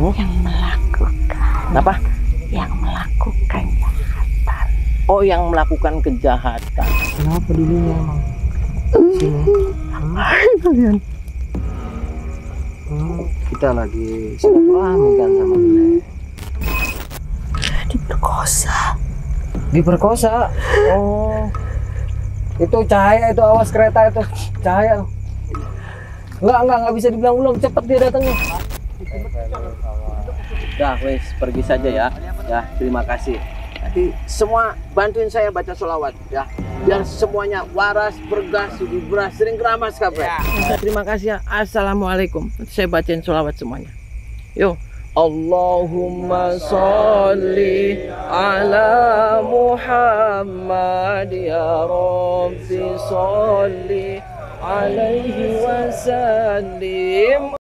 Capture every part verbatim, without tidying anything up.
yang melakukan. Apa? Yang melakukan kejahatan. Oh, yang melakukan kejahatan. Kenapa dulunya emang? Sini. Hai kalian. Hmm, kita lagi silaturahmi kan sama Nenek. Diperkosa. Diperkosa. Oh. Itu cahaya itu, awas kereta itu. Cahaya. Enggak, enggak, enggak bisa dibilang belum. Cepet dia datangnya. Dah, wes, pergi saja ya. Ya, terima kasih. Nanti semua bantuin saya baca sholawat ya. Biar semuanya waras, bergas, sugi beras, sering keramas kabeh. Ya. Terima kasih ya. Assalamualaikum. Nanti saya bacain sholawat semuanya. Yuk. Allahumma sholli ala Muhammad ya Rabbi sholli alaihi wasallim.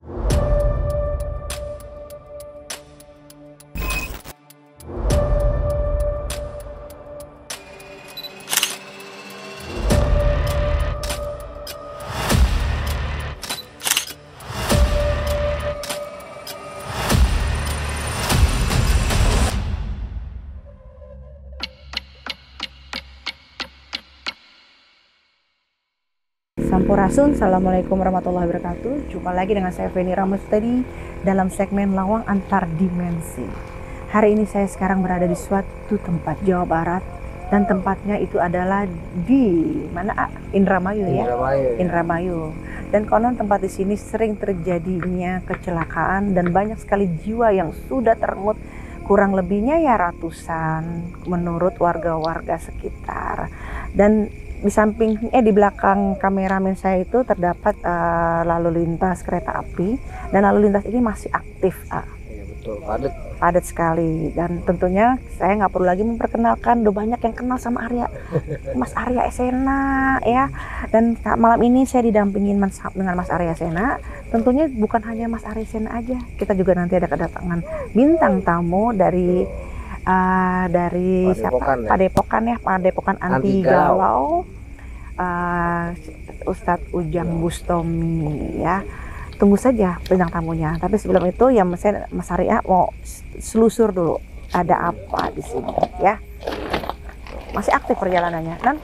Sampurasun, Assalamualaikum warahmatullahi wabarakatuh. Jumpa lagi dengan saya Feni Ramustadi dalam segmen Lawang Antar Dimensi. Hari ini saya sekarang berada di suatu tempat Jawa Barat, dan tempatnya itu adalah di mana? Indramayu ya. Indramayu. Indramayu. Dan konon tempat di sini sering terjadinya kecelakaan dan banyak sekali jiwa yang sudah terenggut, kurang lebihnya ya ratusan menurut warga-warga sekitar. Dan di samping eh di belakang kameramen saya itu terdapat uh, lalu lintas kereta api, dan lalu lintas ini masih aktif. Uh. Iya betul, padat. Padat sekali, dan tentunya saya nggak perlu lagi memperkenalkan, udah banyak yang kenal sama Arya, Mas Arya Esena ya. Dan malam ini saya didampingin mas, dengan Mas Arya Esena. Tentunya bukan hanya Mas Arya Esena aja, kita juga nanti ada kedatangan bintang tamu dari Uh, dari Padepokan, siapa? ya? Padepokan ya, Padepokan Anti, Anti Galau, Galau. Uh, Ustadz Ujang Bustomi ya. Tunggu saja bintang tamunya. Tapi sebelum itu ya Mas, Mas Arya mau selusur dulu ada apa di sini ya. Masih aktif perjalanannya kan?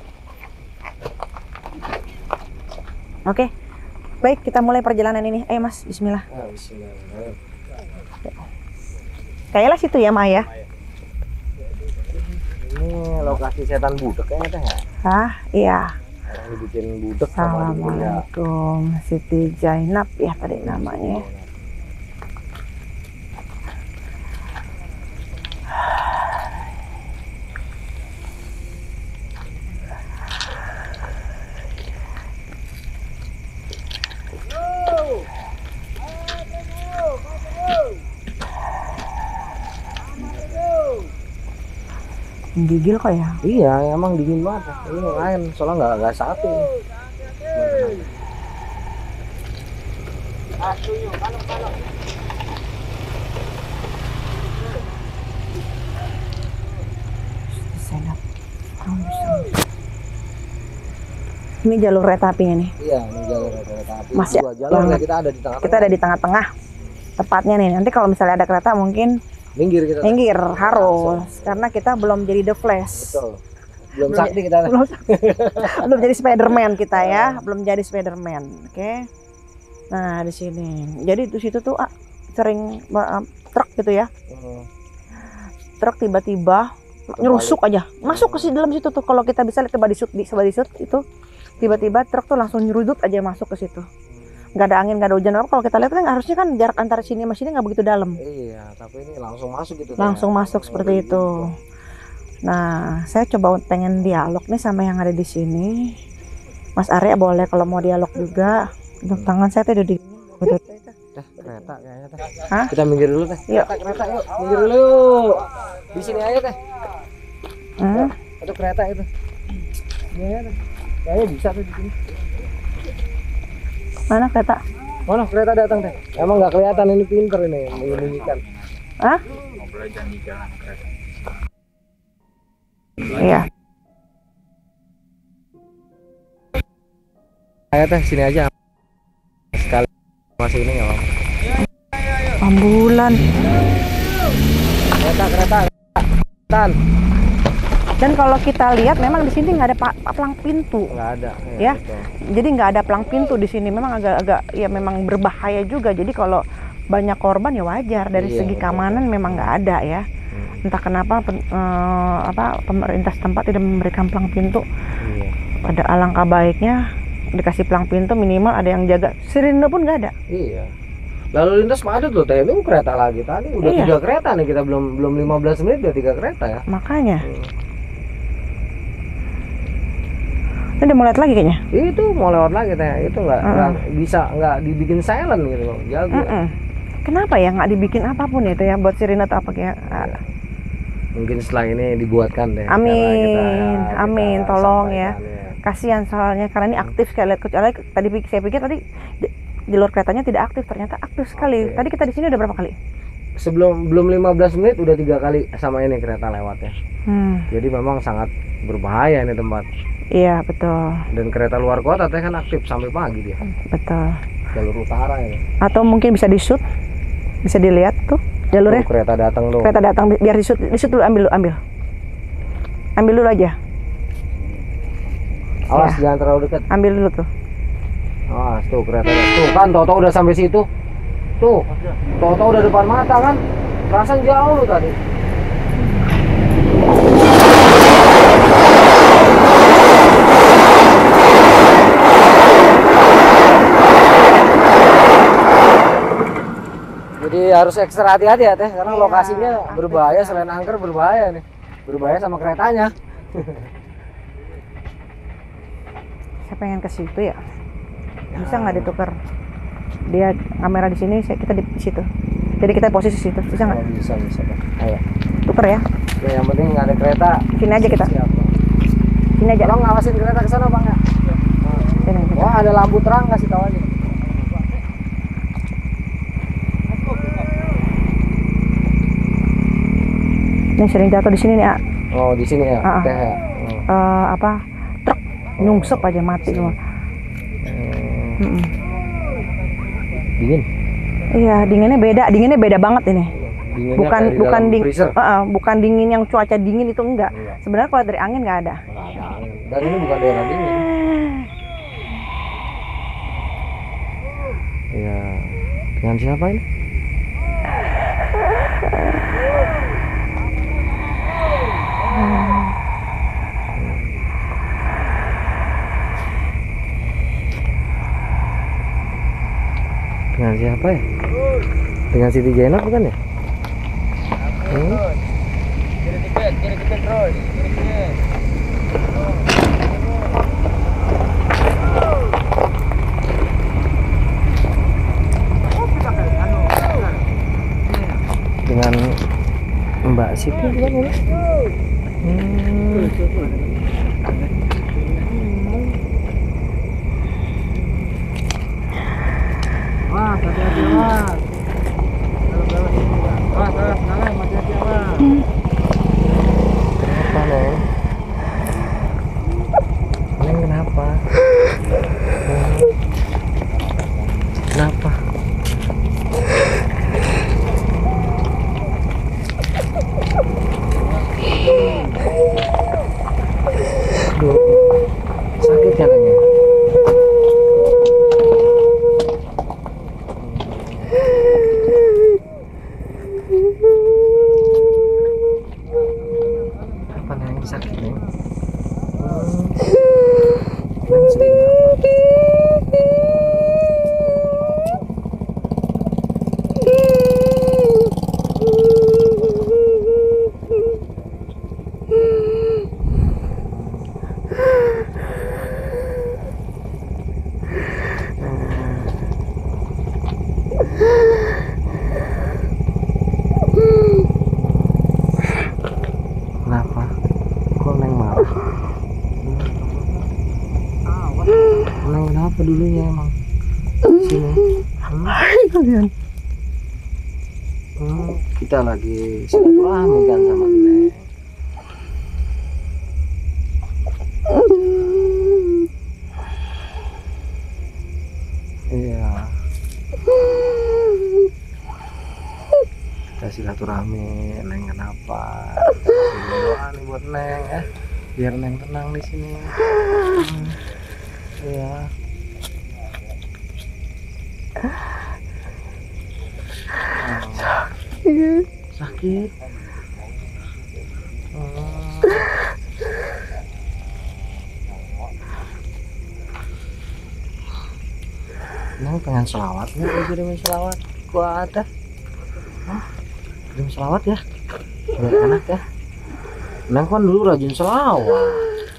Oke, baik, kita mulai perjalanan ini. Ayo Mas, Bismillah. Ah, Bismillah. Kayaknya situ ya Maya. Ini lokasi setan budek kayaknya teh. Ah, iya. Orang dibikin budek sama dibikin ya. Assalamualaikum, Siti Zainab ya tadi namanya. Gigil kok ya? Iya, emang dingin banget. Ini lain, soalnya nggak nggak satu. Ini jalur kereta apinya nih. Iya, ini jalur kereta api. Masih dua jalur ya, kita ada di tengah. Kita ada di tengah-tengah. Tepatnya nih. Nanti kalau misalnya ada kereta mungkin minggir kita. Minggir harus, karena kita belum jadi The Flash. Betul. Belum sakti kita. Belum, belum jadi Spiderman kita ya, belum jadi Spiderman. Oke. Okay? Nah di sini. Jadi di situ tuh ah, sering uh, truk gitu ya. Hmm. Truk tiba-tiba nyerusuk aja, masuk ke si dalam situ tuh. Kalau kita bisa lihat coba di shoot, di coba di shoot itu, tiba-tiba truk tuh langsung nyerudut aja masuk ke situ. Nggak ada angin, nggak ada hujan. Kalau kita lihat kan harusnya kan jarak antara sini sama sini nggak begitu dalam. Iya, tapi ini langsung masuk gitu. Langsung ya. Masuk seperti itu. Nah, saya coba pengen dialog nih sama yang ada di sini. Mas Arya boleh kalau mau dialog juga. Untuk tangan saya tuh udah di. Dah, kereta kayaknya teh. Hah? Kita minggir dulu teh. Yuk. Kereta, kereta yuk. Minggir dulu. Di sini aja teh. Hmm? Itu kereta itu. Ini aja teh. Kayaknya bisa tuh di sini. Mana kereta? Mana kereta datang teh? Emang nggak kelihatan, ini pinter ini menyembunyikan. Hah? Ngobrol jangan di jalan kereta. Iya. Ayo teh sini aja. Sekali masuk ini nggak apa-apa. Ambulan. Kereta, kereta. Tan. Dan kalau kita lihat memang di sini nggak ada pa- palang pintu. Nggak ada. Ya. betul. Jadi nggak ada palang pintu di sini. Memang agak-agak ya memang berbahaya juga. Jadi kalau banyak korban ya wajar dari Iya, segi betul. keamanan memang nggak ada ya. Hmm. Entah kenapa pen- eh, apa pemerintah setempat tidak memberikan palang pintu. Iya. Pada alangkah baiknya dikasih palang pintu minimal ada yang jaga. Sirine pun nggak ada. Iya. Lalu lintas padat loh, teh itu kereta lagi tadi udah Iya. tiga kereta nih, kita belum belum lima belas menit udah tiga kereta ya. Makanya. Hmm. Ini udah mau lihat lagi kayaknya. Itu mau lewat lagi teh, itu nggak Uh-uh. nggak bisa nggak dibikin silent gitu loh, jago. Mm-mm. Kenapa ya nggak dibikin apapun itu ya buat sirine atau apa kayak? Iya. Mungkin setelah ini dibuatkan deh. Amin. cara kita- kita Amin, tolong ya. sampaikan, ya. Kasihan soalnya karena ini aktif sekali. Kecuali tadi pik- saya pikir tadi j- jalur keretanya tidak aktif, ternyata aktif sekali. Oke. Tadi kita di sini udah berapa kali? Sebelum belum lima belas menit udah tiga kali sama ini kereta lewatnya. Hmm, Jadi memang sangat berbahaya ini tempat. iya betul, Dan kereta luar kota teh kan aktif sampai pagi dia. betul. Jalur utara ini. Atau mungkin bisa di shoot, bisa dilihat tuh jalurnya. Tuh, kereta datang tuh. Kereta datang biar di shoot, di shoot dulu, ambil dulu, ambil, ambil dulu aja, Awas Ya. jangan terlalu dekat. ambil dulu tuh. Awas tuh kereta tuh kan Toto udah sampai situ. Tuh. Toto udah depan mata kan. Perasaan jauh tadi. Jadi harus ekstra hati-hati ya teh, karena Iya, lokasinya aktif berbahaya, sekali. selain angker berbahaya nih, berbahaya sama keretanya. Saya pengen ke situ ya, bisa nggak ditukar? Dia kamera di sini, saya kita di situ. Jadi kita posisi situ, bisa nggak? Oh, bisa bisa Pak. Ayo. Tuker ya, Ya, yang penting nggak ada kereta. sini aja kita, Siap. sini aja. Tolong ngawasin kereta ke sana bang ya. Sini, kita. Wah ada lampu terang, kasih tahu aja. Ini sering jatuh di sini nih, A. Oh di sini ya. Ah, ah. Teh ya. Oh. Eh, apa truk nyungsep aja mati semua. Hmm, Mm-mm. dingin. Iya, dinginnya beda, dinginnya beda banget ini. Dinginnya Bukan kayak di bukan dalam ding, freezer. eh, eh, bukan dingin yang cuaca dingin itu enggak. Enggak. Sebenarnya kalau dari angin nggak ada. Nggak ada angin. Dan ini bukan daerah dingin. Iya. Dengan siapa ini? Dengan siapa ya? Dengan Siti Jenab bukan ya? Hmm? Dengan Mbak Siti bukan ini? Hmm. Mas, hati-hati mas. Mas, mas, mas, hati-hati mas. Kenapa Neng? Neng kenapa? Hmm. Kenapa? Aduh, sakit ya Neng ya? Apa Neng sakit Neng? Hmm. Neng sedih apa? Kenapa? Kok Neng marah? Neng kenapa dulunya emang? Sini. Hmm? Kalian. Hmm, kita lagi silaturahmi kan sama Neng. Iya. silaturahmi. Neng kenapa? Doa nih buat Neng ya, biar Neng tenang di sini. Hmm. Iya. Oh. Sakit. Oh. Neng pengen selawat nggak? Kirimin selawat gua ada. Hah? Kirim selawat ya, biar enak ya. Neng kan dulu rajin selawat.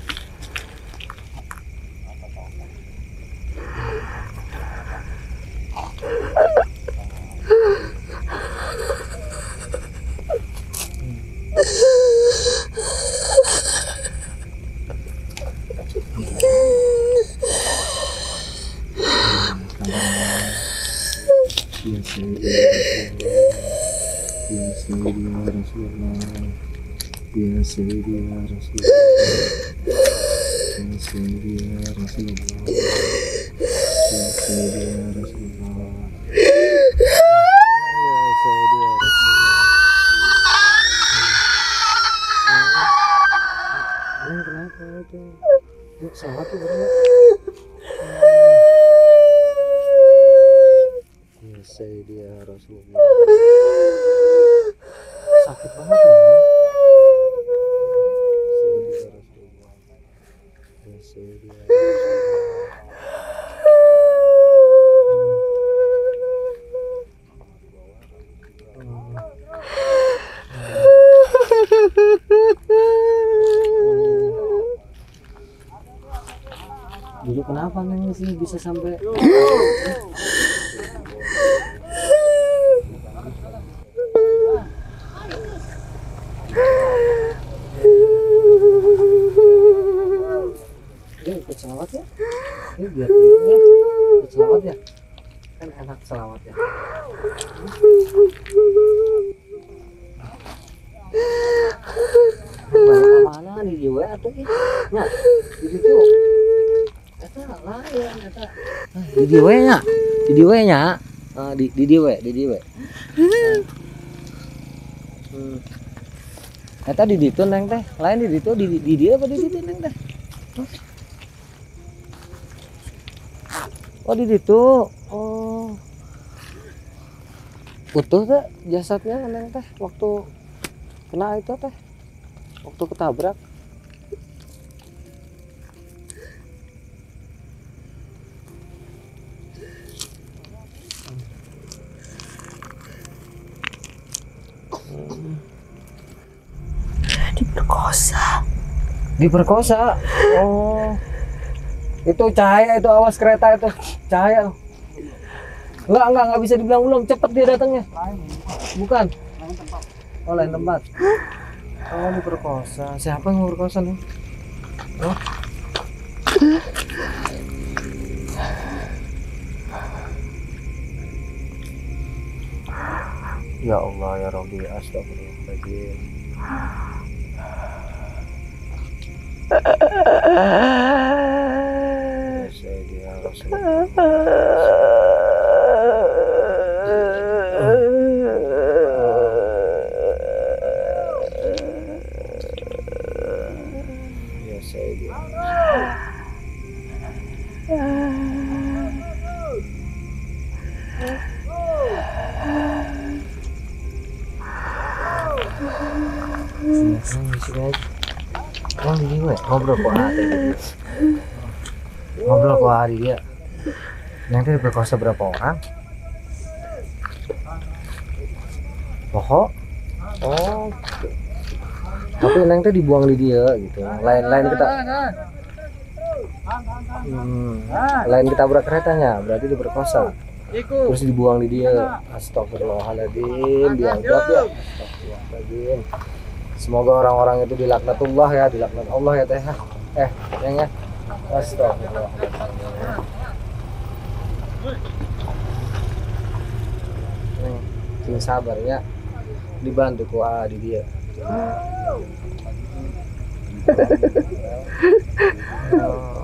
Ya Sayyidina Rasulullah, Ya Sayyidina Rasulullah, Ya Sayyidina Rasulullah, Ya Sayyidina Rasulullah. Ini kenapa itu? Yuk salat tuh bener. Ya Sayyidina Rasulullah. Sakit banget ya. Dulu kenapa neng sih bisa sampai ikut selawat ya? Ini biar tenang ya, ikut selawat ya, kan enak selawat ya. Balik mana di jiwa atau ini? Nah, di situ. Eta lain, eta. Di jiwa nya, di jiwa nya, di di jiwa, di jiwa. Hmm. Eta di ditu neng teh, lain di ditu, di di dia apa di ditu neng teh? Oh di situ, oh utuh teh jasadnya neng teh waktu kena itu teh, waktu ketabrak. Diperkosa. Diperkosa. Oh. Itu cahaya, itu awas kereta itu cahaya. Enggak, enggak, enggak bisa dibilang belum, cepet dia datangnya. Bukan. Oh, lain tempat. Oh, diperkosa. Siapa yang memperkosa nih? Oh. Ya Allah, ya Rabbi, astagfirullahaladzim. Ya Rasulullah. Ya Sayyidina. Oh, ini gue ngobrol kok hari ngobrol kok hari dia. Nanti diperkosa berapa orang? Pokok? Oh, tapi neng teh dibuang di dia gitu. Lain-lain kita, hmm, lain kita tabrak keretanya, berarti diperkosa. Terus dibuang di dia. Astagfirullahaladzim, dianggap ya. Astagfirullahaladzim. Semoga orang-orang itu dilaknatullah ya, dilaknat Allah ya teh. Eh, yang ya. Astagfirullahaladzim. Nih, sing sabarnya dibantu ku di dia. Oh.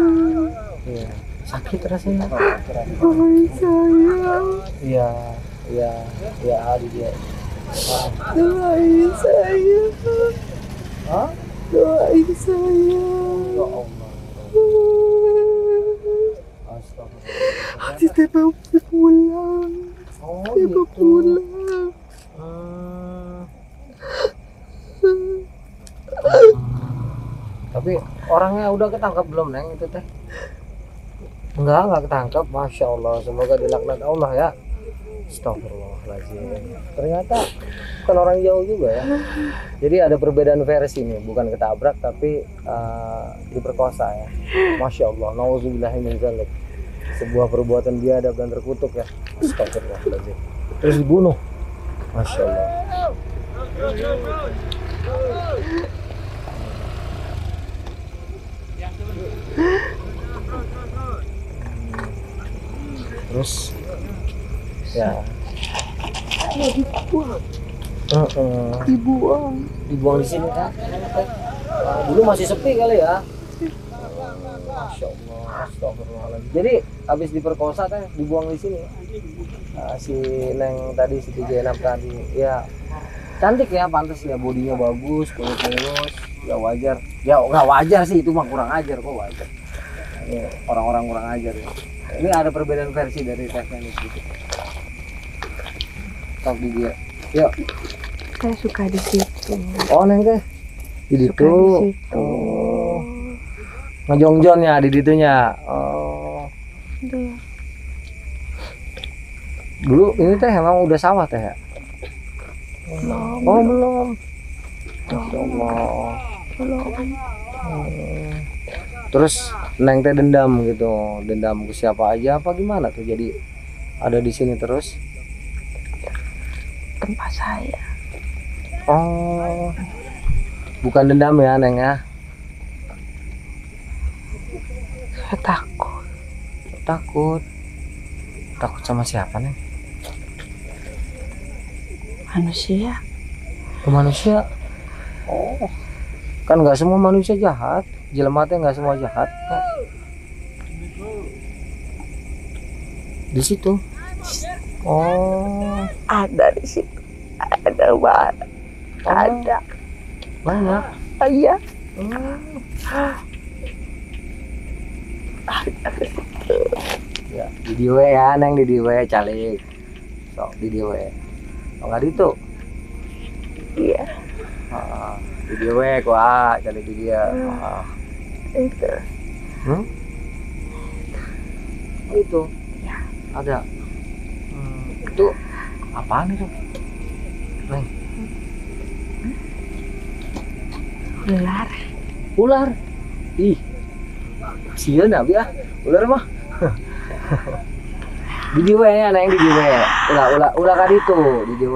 Iya, sakit rasanya. Oh sayang. Iya, Iya, iya di dia. Doain saya. Hah? Doain saya. Ya Allah. Astagfirullah. Kita mau pulang. Oh, Kita mau gitu. pulang. Hmm. Tapi orangnya udah ketangkap belum, Neng, itu teh? Enggak, enggak ketangkap. Masya Allah, semoga dilaknat Allah ya. Astagfirullahaladzim. Ternyata bukan orang jauh juga ya. Jadi ada perbedaan versi nih, bukan ketabrak tapi uh, diperkosa ya. Masya Allah, nauzubillahi min dzalik. Sebuah perbuatan biadab dan terkutuk ya. Astagfirullahaladzim. Terus dibunuh. Masya Allah. Terus ya Dibuang. uh-uh. Dibuang. dibuang di sini kan. Nah, dulu masih sepi kali ya. Masya Allah, astagfirullahaladzim. Jadi habis diperkosa teh dibuang di sini. Nah, si Neng tadi, si Jenab tadi, ya cantik ya, pantas ya, bodinya bagus, kulit mulus, ya wajar. Ya nggak wajar sih, itu mah kurang ajar kok, wajar. Ini orang-orang kurang ajar ya. Ini ada perbedaan versi dari tesnya ini gitu. Top di dia. Yuk. Saya suka di situ. Oh, Neng teh di Suka situ. di situ. Oh. Ngejongjonnya di ditunya. Oh. Aduh. Dulu ini teh emang udah sawah teh ya? Belum. Oh, belum. Masya Allah. Belum. Hmm. Terus Neng teh dendam gitu, dendam ke siapa aja apa gimana tuh jadi ada di sini terus? Tempat saya. Oh. Bukan dendam ya, Neng ya? Saya takut. Takut. Takut sama siapa, Neng? Manusia. Ke manusia. Oh. Kan nggak semua manusia jahat. Jelema teh nggak semua jahat. Kok. Di situ. Oh. Ada di situ. Ada banget. Oh. Ada. Banyak. Iya. Hmm. Ya, di D W ya, Neng di D W calik. Sok di D W. Oh, nggak itu. Iya. Ah, di D W kok ah, calik di dia. Ah. Itu. Hmm? Oh, itu. Ya. Ada. Hmm, itu apaan itu? Neng, Ular. ular. Ih. Sian nabi ah. Ular mah. Di D W ya, Neng di D W. Ulah ulah ulah kan itu di D W.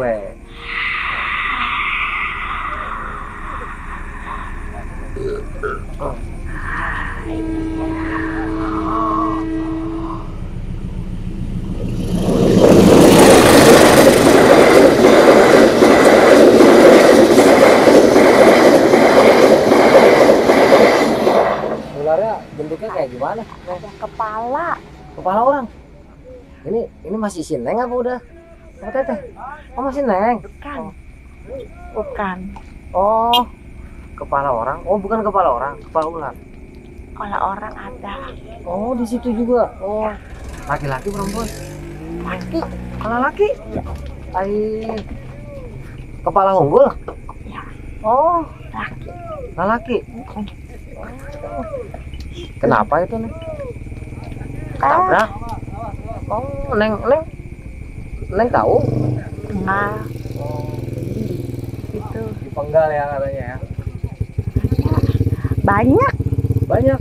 Ularnya bentuknya kayak gimana? Ada kepala. Kepala orang. Ini ini masih si Neng apa udah? Oh, teteh. Oh, masih Neng. Bukan. Bukan. Oh, kepala orang. Oh, bukan kepala orang, kepala ular. Kalau orang ada. Oh, di situ juga. Oh, laki-laki perempuan? Laki. Kalau laki? Ai, kepala unggul? Ya. Oh, Laki. laki. Kenapa itu, Neng? Ah, Tabrak? Oh, Neng, Neng, Neng tahu? enggak. Oh, Itu. dipenggal ya katanya ya. Banyak. Banyak.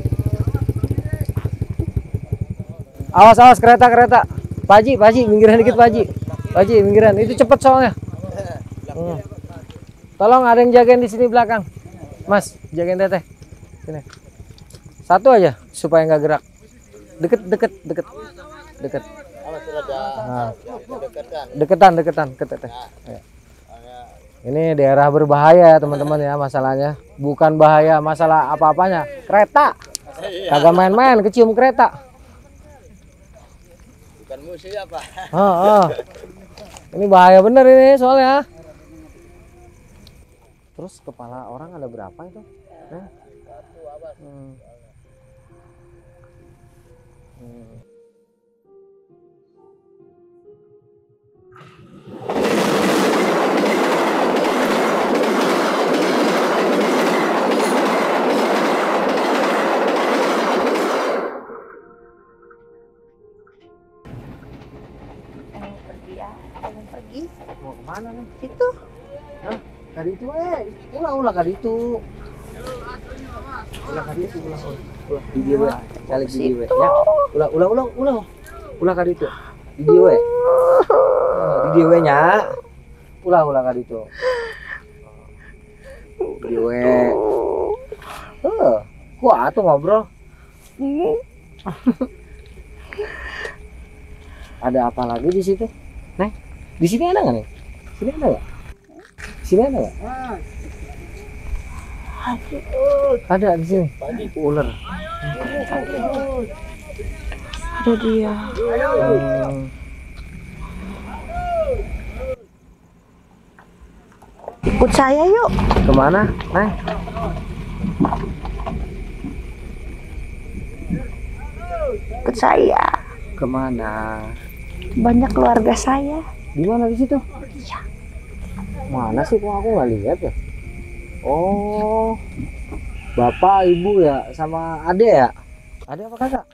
Awas awas kereta kereta. Paji Paji minggiran dikit Paji. Paji minggiran itu cepet soalnya. Hmm. Tolong ada yang jagain di sini belakang. Mas jagain teteh. Sini. Satu aja supaya nggak gerak. Deket deket deket deket. Nah. Deketan deketan ke teteh. Ya. Ini daerah berbahaya teman-teman ya masalahnya. Bukan bahaya masalah apa-apanya. Kereta. Kagak main-main kecium kereta. Bukan musuh ya Pak. Oh, oh. Ini bahaya bener ini soalnya. Terus kepala orang ada berapa itu? Eh? Hmm. Hmm. Pergi ya, mau pergi. Mau kemana nih? Itu. Hah? Kali itu eh, ulah ulah kali itu. Ulah kali itu ulah ulah di dia we. Kali di dia we. Ya. Ulah ulah ulah ulah. Ulah kali itu. Di dia we. Di dia we nya. Ulah ulah kali itu. Di dia we. Eh, kuat tuh ngobrol. Ada apa lagi di situ? Neng, di sini ada nggak nih? Sini ada nggak? Sini ada nggak? Ada di sini. Ular. Ada dia. Hmm. Ikut saya yuk. Kemana? Neng? Ikut saya. Kemana? Banyak keluarga saya. Di mana di situ? Iya. Mana sih? Kok aku nggak lihat ya? Oh, bapak, ibu ya, sama ade ya? Ade apa kakak?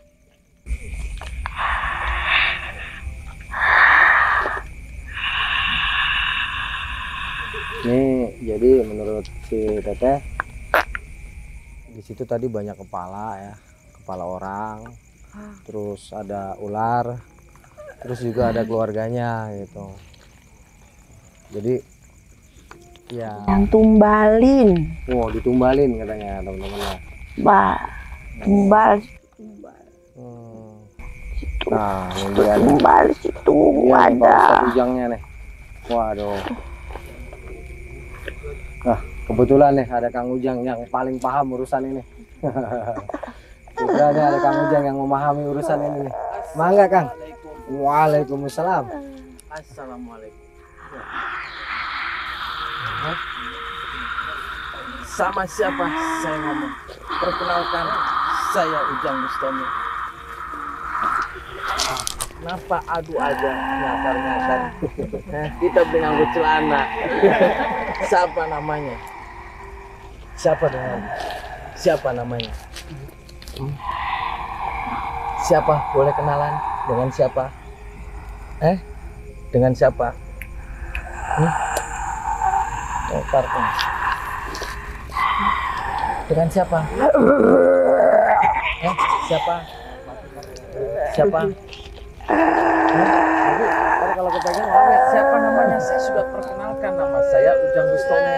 Nih, jadi menurut si Teteh, di situ tadi banyak kepala ya, kepala orang, terus ada ular, terus juga ada keluarganya gitu. Jadi ya, Yang tumbalin. wow ditumbalin katanya teman-teman. Bah, tumbal. Tumbal. Hmm. Situ. Nah, ini dia nih. Tumbal situ Iya, nih, Pak ada. Ustadz Ujangnya nih. Waduh. Nah, kebetulan nih ada Kang Ujang yang paling paham urusan ini. Udah nih ada Kang Ujang yang memahami urusan ini nih. Mangga Kang. Waalaikumsalam. Assalamualaikum. Sama siapa saya ngomong? Perkenalkan, saya Ujang Bustami. Kenapa adu aja nyakar-nyakar? Kita beli nganggo celana. Siapa namanya? Siapa dengan? Siapa namanya? Hmm? Siapa? Boleh kenalan? Dengan siapa? Eh? Dengan siapa? Hmm? Oh, kartun. Dengan siapa? Eh, siapa? Siapa? Ntar kalau kepegang apa ya? Siapa namanya? Saya sudah perkenalkan nama saya Ujang Bustami.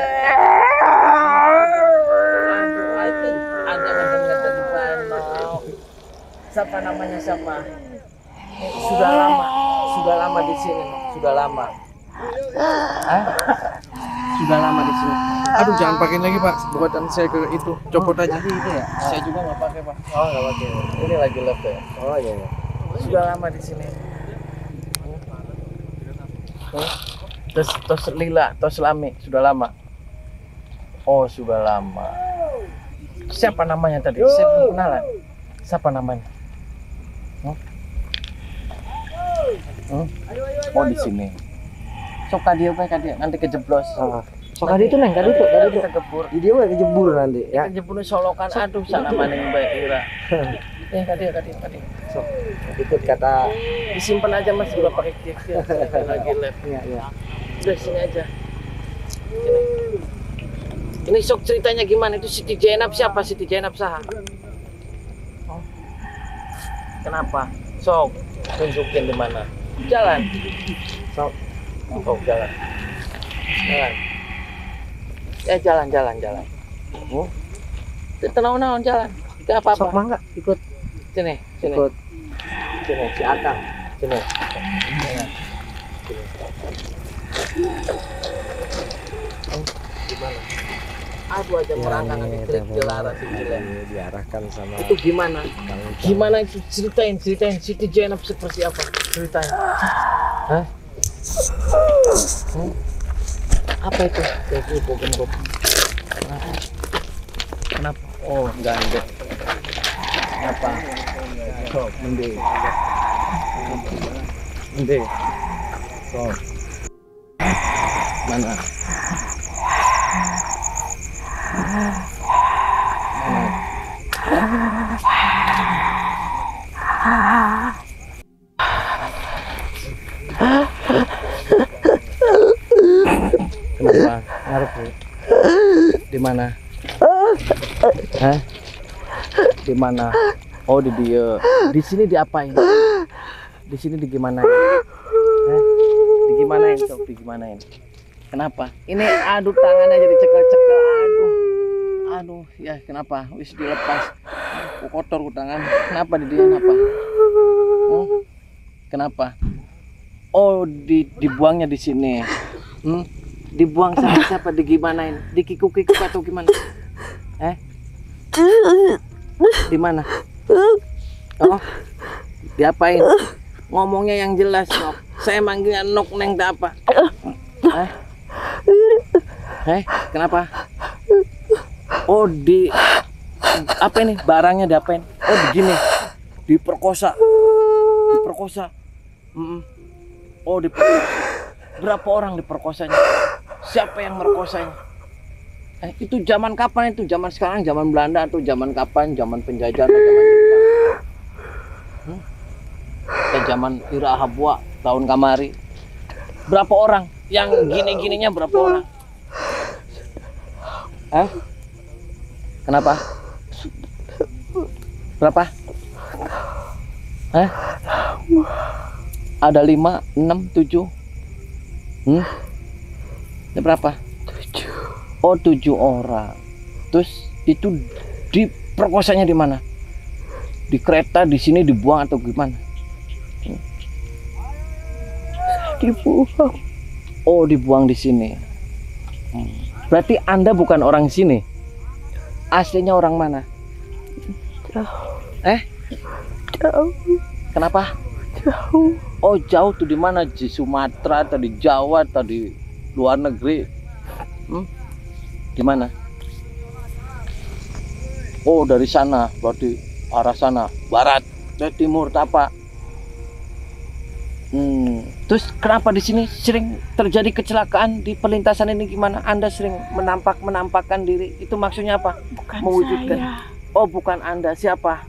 Aduh, aduh, ada ngedengar di mana? Siapa namanya siapa? Sudah lama, sudah lama di sini, sudah lama. Hah? Sudah lama di sini. Aduh, jangan pakai lagi Pak, buatan saya ke itu, copot aja. Lagi itu ya? Saya juga nggak pakai Pak. Oh nggak pakai. Ini lagi love ya. Oh iya iya. Sudah lama di sini. Hmm? Tos tos lila, tos lami, sudah lama. Oh sudah lama. Siapa namanya tadi? Saya belum kenalan. Siapa namanya? Hmm? Hmm? Oh di sini. Sok kadia bae kadia nanti kejeblos. Ah. So kali itu neng, kali itu, kali itu. Kita kebur. Di dia we kejebur nanti ya. Kejebur solokan aduh sana maning bae ira. Eh kadia kadia kadia. So ikut kata. Disimpan aja Mas udah pakai kick lagi live. Iya iya. Udah sini aja. Sini. Ini sok ceritanya gimana itu Siti Jainab siapa Siti Jainab saha? Oh. Kenapa? Sok tunjukin di mana. Jalan. Sok. Sok jalan. Jalan. Eh jalan jalan jalan. Oh. Tenang-tenang jalan. Gak apa-apa. Sok mangga ikut. Sini, sini. Ikut. Sini, si Akang. Sini. Sini. Sini. Oh, gimana? Aduh aja merantangan nih, istri dilarang si Gila. Diarahkan sama Itu gimana? Kang Ujang. Gimana itu ceritain, ceritain Siti Jainab seperti apa? Ceritain. Hah? Hmm? Apa itu? Itu kopi-kopi. Kenapa? Kenapa? Oh, enggak ada. Kenapa? Oh, mending. Mending. Oh. Mana? Mana? Kenapa? Ngarep Bu? Di mana? Hah? Di mana? Oh, di dia. Di sini diapain? Di sini digimanain? Hah? Digimanain sob? Digimanain? Kenapa? Ini aduh tangannya jadi cekel-cekel. Aduh. Aduh, ya kenapa? Wis dilepas. Ku kotor ku tangan. Kenapa di dia? Kenapa? Hmm? Kenapa? Oh, di dibuangnya di sini. Hmm? Dibuang sama siapa? Digimanain? Dikikuk-kikuk atau gimana? Eh? Di mana? Oh, diapain? Ngomongnya yang jelas, Nok. Saya manggilnya Nok Neng tak apa? Eh? Eh? Kenapa? Oh, di apa ini? Barangnya diapain? Oh, begini. Diperkosa. Diperkosa. Mm-mm. Oh, diperkosa. Berapa orang diperkosanya? Siapa yang merkosanya? Eh, itu zaman kapan itu? Zaman sekarang, zaman Belanda atau zaman kapan? Zaman penjajahan atau zaman Jepang? Hmm? Atau zaman Ira Habwa, tahun kamari? Berapa orang? Yang gini-gininya berapa orang? Eh? Kenapa? Berapa? Eh? Ada lima, enam, tujuh? Hmm? Ini berapa? Tujuh. Oh, tujuh orang. Terus itu diperkosanya di mana? Di kereta, di sini dibuang atau gimana? Hmm? Dibuang. Oh, dibuang di sini. Hmm. Berarti Anda bukan orang sini. Aslinya orang mana? Jauh. Eh? Jauh. Kenapa? Jauh. Oh, jauh tuh di mana? Di Sumatera atau di Jawa atau di luar negeri? Hmm? Di mana? Oh, dari sana, berarti arah sana, barat, dari timur, apa? Hmm. Terus kenapa di sini sering terjadi kecelakaan di perlintasan ini gimana? Anda sering menampak menampakkan diri, itu maksudnya apa? Bukan Mewujudkan. saya. Oh, bukan Anda, siapa?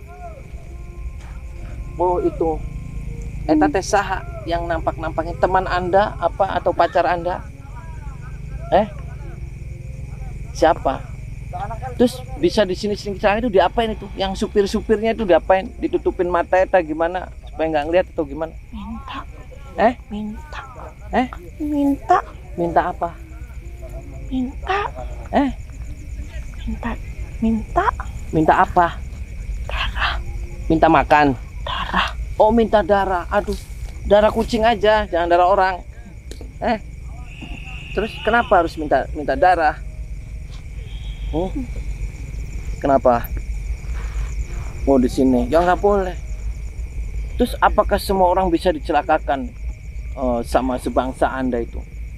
Oh, itu. Eta teh saha yang nampak-nampaknya teman Anda apa atau pacar Anda? Eh? Siapa? Terus bisa di sini sering kecelakaan itu diapain itu? Yang supir-supirnya itu diapain? Ditutupin mata eta gimana supaya nggak ngeliat atau gimana? Minta. Eh? Minta. Eh? Minta. Minta apa? Minta. Eh? Minta. Minta. Minta apa? Darah. Minta makan. Darah. Oh, minta darah. Aduh, darah kucing aja, jangan darah orang. Eh? Terus kenapa harus minta minta darah? Hmm? Kenapa? Oh, di sini. Ya nggak boleh. Terus apakah semua orang bisa dicelakakan uh, sama sebangsa Anda itu?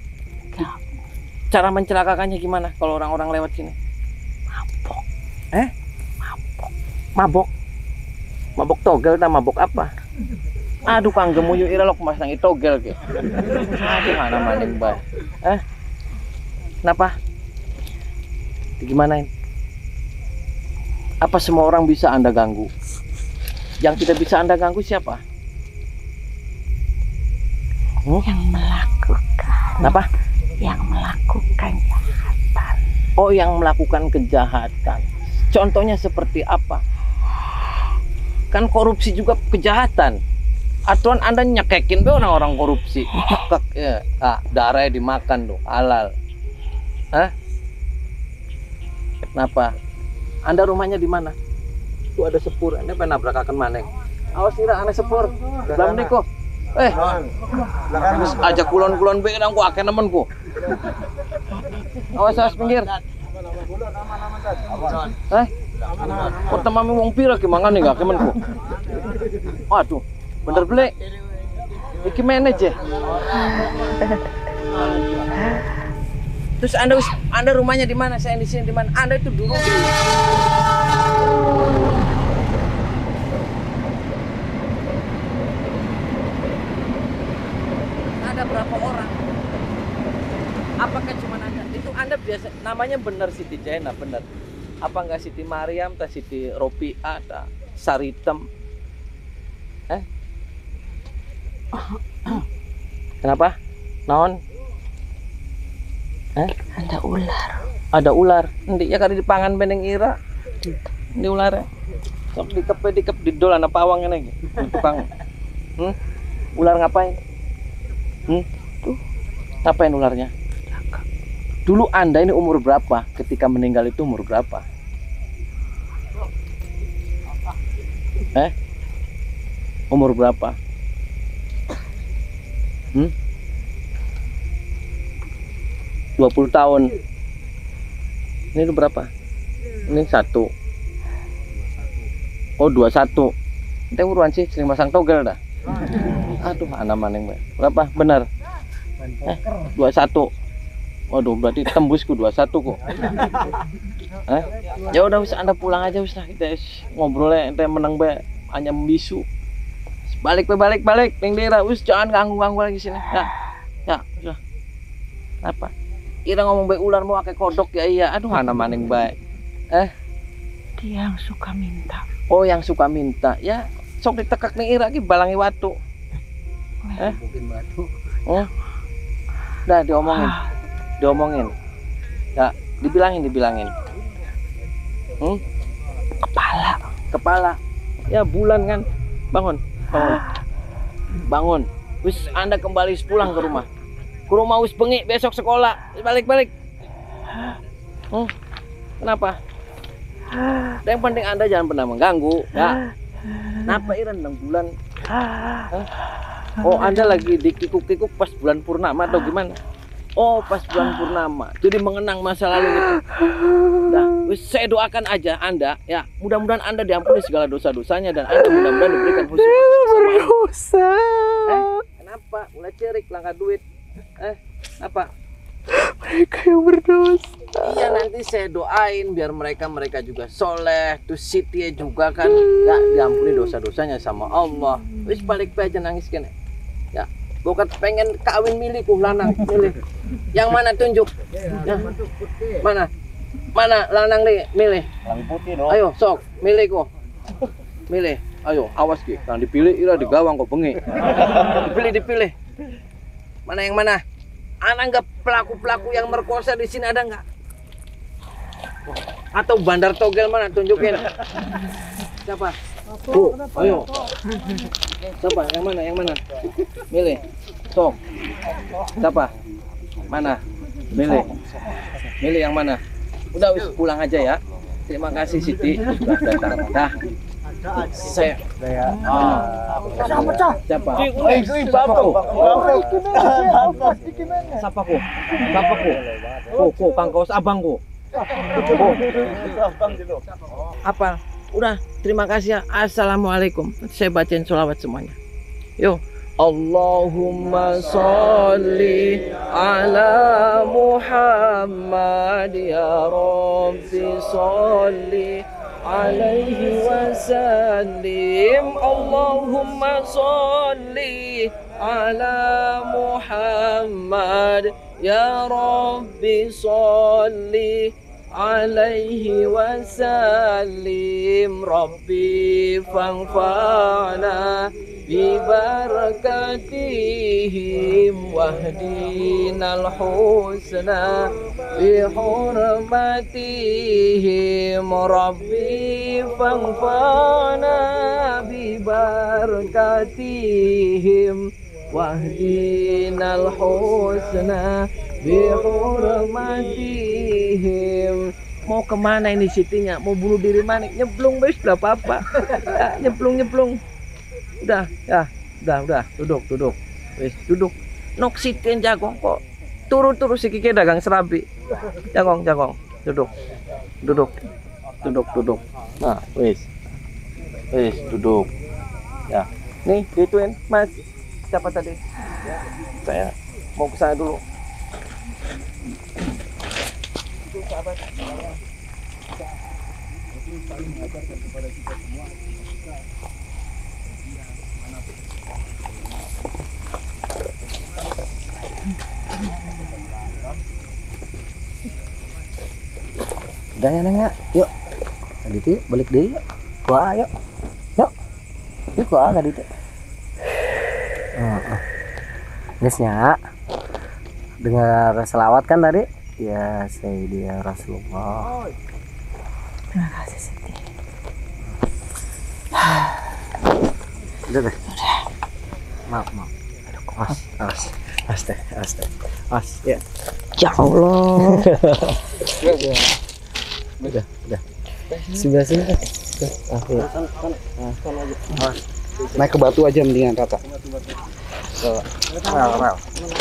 Cara mencelakakannya gimana kalau orang-orang lewat sini? Mabok. Eh? Mabok. Mabok? Mabok togel tak mabok apa? Aduh, kang gemuyu irelok mas nang togel ke. Aduh, mana maning bay. Eh? Kenapa? Gimanain? Apa semua orang bisa Anda ganggu? Yang tidak bisa Anda ganggu siapa? Hmm? Yang melakukan. Apa? Yang melakukan kejahatan. Oh, yang melakukan kejahatan. Contohnya seperti apa? Kan korupsi juga kejahatan. Aturan Anda nyekekin be orang-orang korupsi. Nyekek ya. Ah, darahnya dimakan tuh, halal. Hah? Kenapa? Anda rumahnya di mana? Tuh ada sepur. Anda pengen nabrakakan maneng. Awas ira ane sepur. Belum nih kok. Eh, ajak kulon-kulon be nang ku akeh nemenku. Awas awas pinggir. Eh? Kok temami wong pira ki mangan ning gak kemenku. Waduh, bener belek. Iki manage ya. Terus Anda Anda rumahnya di mana? Saya di sini di mana? Anda itu dulu di ada berapa orang? Apakah cuma Anda? Itu Anda biasa namanya benar Siti Jaina, benar. Apa enggak Siti Mariam, ta Siti Ropiah, ta Saritem? Eh? Kenapa? Naon? Eh? Ada ular. Ada ular. Nanti ya kali dipangan beneng ira. Ini ular. Sok dikep dikep didol ana pawang lagi. Tukang. Hmm? Ular ngapain? Hmm? Tuh. Ngapain ularnya? Dulu Anda ini umur berapa? Ketika meninggal itu umur berapa? Eh? Umur berapa? Hmm? dua puluh tahun. Ini itu berapa? Ini satu. Oh, dua puluh satu. Kita uruan sih sering pasang togel dah. Aduh, anak maneng. Berapa? Benar. Eh, dua puluh satu. Waduh, berarti tembusku dua puluh satu kok. Eh? Ya udah usah Anda pulang aja usah kita ngobrolnya ente menang be hanya membisu. Balik be balik balik ning daerah us jangan ganggu-ganggu lagi sini. Ya. Ya, sudah. Apa? Ira ngomong be ular mau pakai kodok ya iya. Aduh, ana maning baik. Eh? Dia yang suka minta. Oh, yang suka minta. Ya, sok ditekak ning Ira ki balangi watu. Eh? Mungkin batu. Oh. Dah diomongin. Diomongin. Ya, dibilangin dibilangin. Hmm? Kepala. Kepala. Ya, bulan kan. Bangun. Bangun. Bangun. Wis Anda kembali pulang ke rumah. Ke rumah wis bengi besok sekolah. Balik-balik. Hmm? Kenapa? Yang penting Anda jangan pernah mengganggu, ya. Kenapa Iran enam bulan? Hah? Oh, Anda lagi dikikuk-kikuk pas bulan purnama atau gimana? Oh, pas bulan purnama. Jadi mengenang masa lalu gitu. Nah, wis saya doakan aja Anda, ya. Mudah-mudahan Anda diampuni segala dosa-dosanya dan Anda mudah-mudahan diberikan husnul Berdosa. Eh, kenapa? Mulai cerik langkah duit. Eh, apa? Mereka yang berdosa. Iya, nanti saya doain biar mereka mereka juga soleh. Terus Siti juga kan ya diampuni dosa-dosanya sama Allah. Wis balik aja nangis kene. Ya, bukan pengen kawin milihku lanang milih. Yang mana tunjuk? Ya. Mana? Mana lanang nih milih? Lang putih dong. Ayo sok milihku. Milih. Ayo awas ki. Yang dipilih ira digawang kok bengi. Dipilih dipilih. Mana yang mana? Anak nggak pelaku-pelaku yang merkosa di sini ada nggak? Atau bandar togel mana? Tunjukin. Siapa? Tuh, ayo. Siapa? Yang mana? Yang mana? Milih. Sok. Siapa? Mana? Milih. Milih yang mana? Udah wis pulang aja ya. Terima kasih Siti sudah datang. Dah. Saya. Ah. Siapa? Siapa ko? Siapa ko? Siapa ko? Ko, ko, kang kaos abang ko. Ko. Apa? Udah, terima kasih ya. Assalamualaikum. Saya bacain sholawat semuanya. Yuk. Allahumma sholli ala Muhammad ya Rabbi sholli alaihi wasallim. Allahumma sholli ala Muhammad ya Rabbi sholli alaihi wasallim. Rabbi fanfa'na bibarakatihim wahdinal husna bihurmatihim. Rabbi fanfa'na bibarakatihim wahdinal husna bihurmatihim. Mau kemana ini Sitinya? Mau bunuh diri mana? Nyeblung bes, udah apa-apa. Ya, nyeblung nyeblung. Udah, ya, udah, udah, duduk, duduk, wis, duduk. Nok Siti jagong kok, turu-turu si Kiki dagang serabi. Jagong, jagong, duduk, duduk, duduk, duduk. Nah, wis, wis, duduk. Ya, nih, gituin, Mas. Siapa tadi? Saya mau ke sana dulu. itu sahabat saling mengajarkan kepada kita semua kita udah ya neng ya, yuk tadi tuh balik deh yuk, gua yuk yuk yuk gua tadi tuh oh, oh. Guysnya dengar selawat kan tadi ya, Sayyidina Rasulullah. Terima kasih Siti. Udah deh. Maaf, maaf. As, as, as teh, as teh, as, ya. Ya Allah. Udah, udah. Sebelah sini kan. Ah, iya. Naik ke batu aja mendingan kakak. Rel, rel.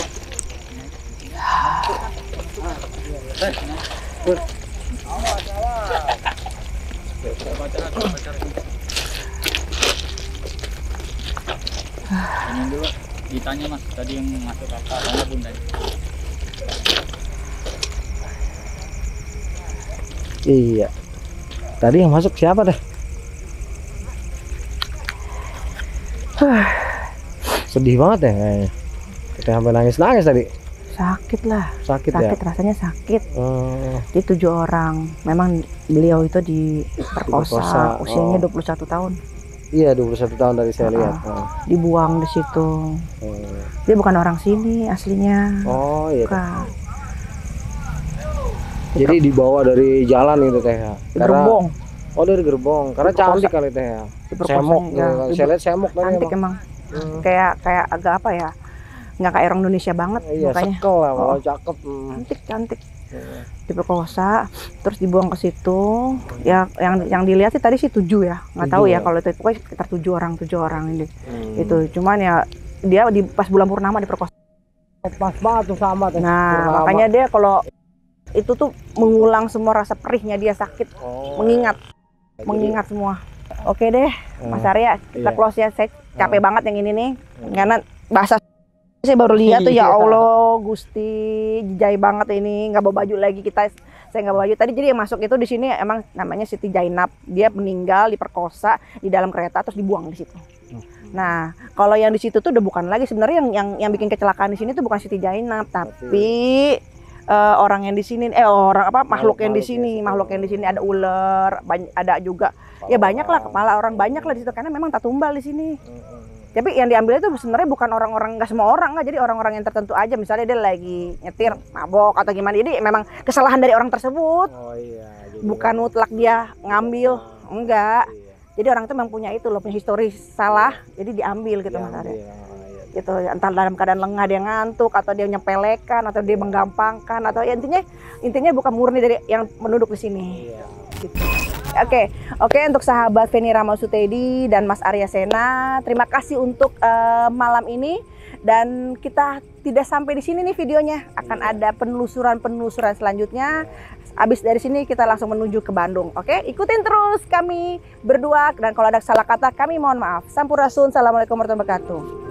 Ini dulu ditanya mas, tadi yang masuk kakak mana bunda? Iya. Tadi yang masuk siapa deh? Sedih banget ya kayaknya. Kita sampai nangis-nangis tadi. Sakit lah. Sakit, Sakit ya? rasanya sakit. Hmm. Di tujuh orang. Memang beliau itu diperkosa, Diperkosa, usianya oh. dua puluh satu tahun. Iya, dua puluh satu tahun dari saya Ah. lihat. Oh. Dibuang di situ. Hmm. Dia bukan orang sini aslinya. Oh iya. Bukan. Jadi dibawa dari jalan itu teh ya. Di gerbong. Oh dari gerbong. Karena Diperkosa. cantik kali teh ya. Diperkosa, Semok. ya. Gitu. Saya lihat semok tadi Cantik emang. emang. Hmm. Kayak kayak agak apa ya? Nggak kayak orang Indonesia banget Iya, mukanya. sekel lah, Oh. oh. cakep. Hmm. Cantik cantik. Hmm. Diperkosa, terus dibuang ke situ. Ya yang yang dilihat sih tadi sih tujuh ya. Nggak Tujuh tahu ya? ya kalau itu pokoknya sekitar tujuh orang tujuh orang ini. Hmm. Itu cuman ya dia di pas bulan purnama diperkosa. Pas banget tuh sama teh. Nah Purnama. makanya dia kalau itu tuh mengulang semua rasa perihnya dia sakit, Oh. mengingat Jadi, mengingat semua. Oke deh Mas eh, Arya, kita iya. close ya. Saya capek Hmm. banget yang ini nih, Hmm. karena bahasa saya baru lihat tuh ya Iya. Allah Gusti jai banget ini, nggak bawa baju lagi kita. Saya nggak bawa baju tadi, jadi yang masuk itu di sini emang namanya Siti Jainab. Dia meninggal diperkosa di dalam kereta terus dibuang di situ. Nah, kalau yang di situ tuh udah bukan lagi sebenarnya yang yang yang bikin kecelakaan di sini tuh bukan Siti Jainab, tapi eh, orang yang di sini eh orang apa makhluk yang di makhluk sini, ya. makhluk yang di sini ada ular, bany- ada juga ya banyak lah kepala orang banyak lah di situ karena memang tak tumbal di sini. Tapi yang diambil itu sebenarnya bukan orang-orang, nggak semua orang, nggak, jadi orang-orang yang tertentu aja. Misalnya dia lagi nyetir mabok atau gimana, jadi memang kesalahan dari orang tersebut, Oh iya. Jadi bukan mutlak dia ngambil, enggak. Iya. Jadi orang itu memang punya itu loh, punya histori salah, jadi diambil gitu Mas Diambil, Arya. iya. Gitu, entah dalam keadaan lengah dia ngantuk atau dia nyepelekan atau dia menggampangkan atau ya intinya intinya bukan murni dari yang menunduk di sini. Iya. Gitu. Oke, oke untuk sahabat Feni Ramasutedi dan Mas Arya Sena, terima kasih untuk eh, malam ini dan kita tidak sampai di sini nih videonya, akan ada penelusuran-penelusuran selanjutnya. Abis dari sini kita langsung menuju ke Bandung. Oke, ikutin terus kami berdua dan kalau ada salah kata kami mohon maaf. Sampurasun, assalamualaikum warahmatullahi wabarakatuh.